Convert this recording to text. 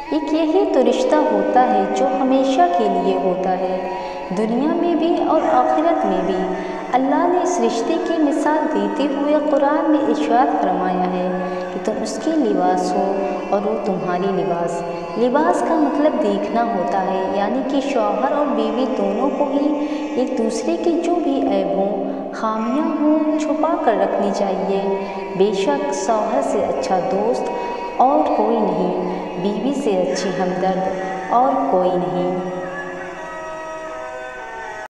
एक यही तो रिश्ता होता है जो हमेशा के लिए होता है, दुनिया में भी और आखिरत में भी। अल्लाह ने इस रिश्ते की मिसाल देते हुए कुरान में इरशाद फरमाया है कि तुम उसकी लिबास हो और वो तुम्हारी लिबास। लिबास का मतलब देखना होता है, यानी कि शौहर और बीवी दोनों को ही एक दूसरे के जो भी ऐब हों, खामियां हों, छुपा कर रखनी चाहिए। बेशक शौहर से अच्छा दोस्त और कोई नहीं, बीवी से अच्छी हमदर्द और कोई नहीं।